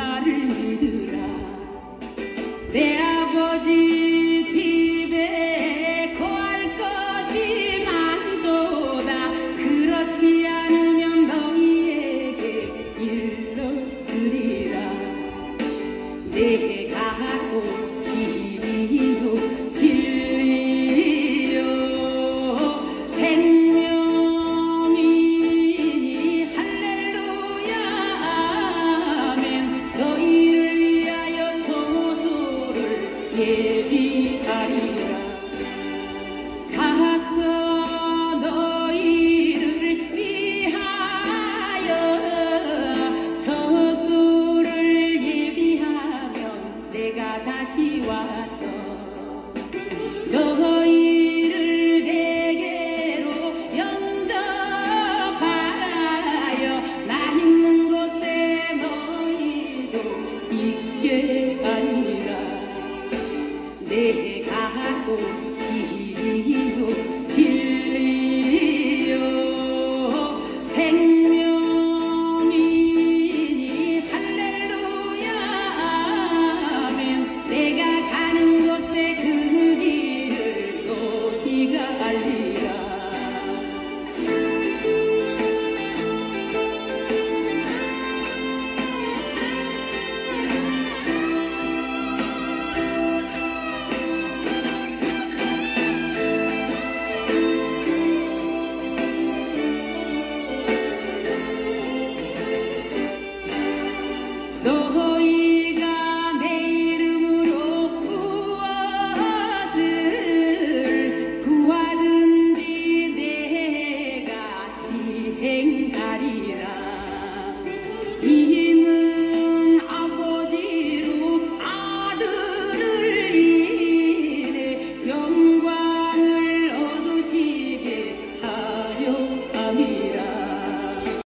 나를 믿으라. 내 아버지 집에 거할 것이 많도다. 그렇지 않으면 너희에게 일렀으리라. 내가 곧 길이요 진리요 생명이니 할렐루야 아멘. 너희를 위하여 처소를 예비하리라. 가서 너희를 위하여 처소를 예비하면 내가 다시 와서 너희를 내게로 영접하여 나 있는 곳에 너희도 있게 하리라. 내가 곧 길이요